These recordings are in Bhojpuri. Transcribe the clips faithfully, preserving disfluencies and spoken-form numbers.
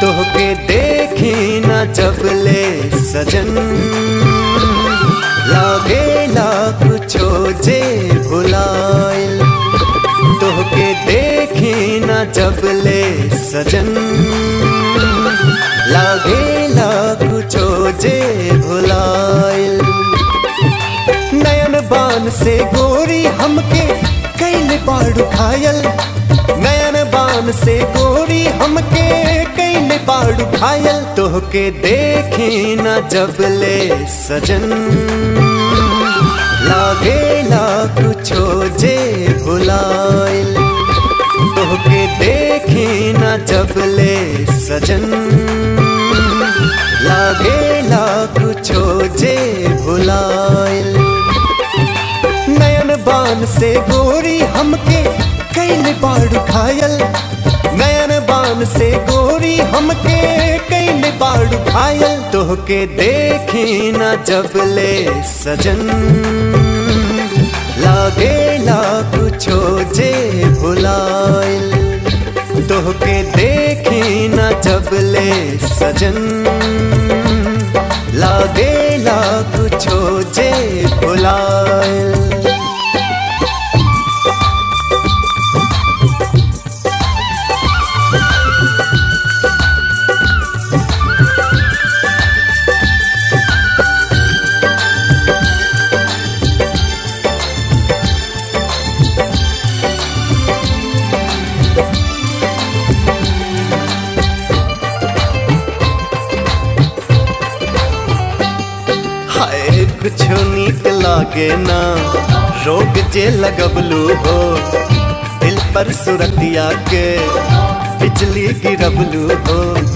तोहके देखी न जबले सजन, लागेला कुछो जे भुलाइल। तोहके देखी न जबले सजन, लागेला कुछो जे भुलाइल। नयन बान से गोरी हमके कैले बाड़ू घायल, नयन बान से गोरी हमके कैले बाड़ू घायल। तोहके देखी न जबले सजन, लागेला कुछो जे भुलाइल। तोहके देखी न जबले सजन, लागेला कुछो जे भुलाइल। नयन बान से गोरी हमके कैले बाड़ू घायल, नयन बान से गोरी हमके कैले बाड़ू घायल। तोहके देखी न जबले सजन, लागेला कुछो जे भुलाइल। तोहके देखी न जबले सजन, लागेला कुछो जे भुलाइल। कुछो नीक लागे ना रोग जे लगबलू हो, दिल पर सुरतिया के बिजली गिरबलू हो।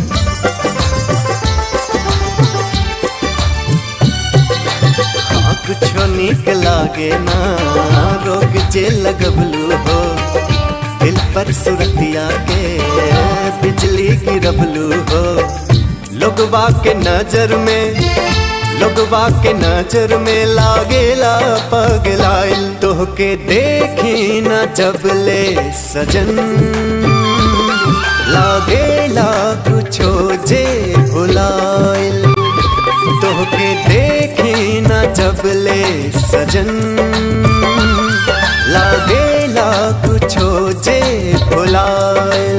हाँ कुछो नीक लागे ना रोग जे लगबलू हो, दिल पर सुरतिया के बिजली गिरबलू हो। लोगवा के नजर में लोगवा के नजर में लागेला पगलाइल। तोहके देखी न जबले सजन, लागेला कुछो जे भुलाइल। तोहके देखी न जबले सजन, लागेला कुछो जे भुलाइल।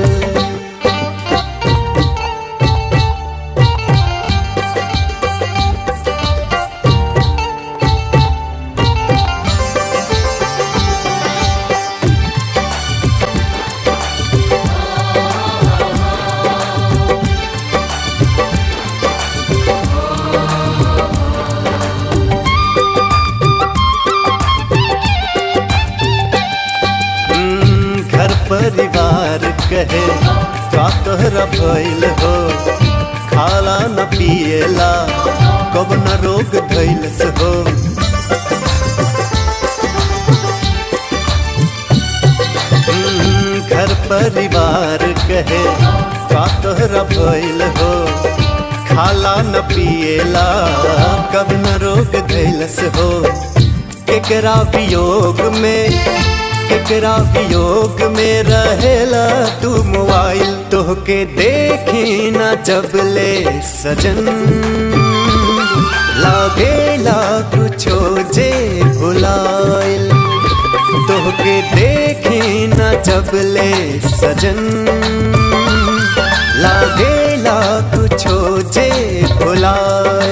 परिवार कहे का तोहरा भइल हो, खाला न पिएला कब न रोग धइल से हो। घर परिवार कहे का तोहरा भइल हो, खाला न पिएला कब न रोग धइल से हो। केकरा वियोग में केकरा वियोग में रहेला तू मोबाइल। तोहके देखी न जबले सजन, लागेला कुछो जे भुलाइल। तोहके देखी न जबले सजन, लागेला कुछो जे भुलाइल।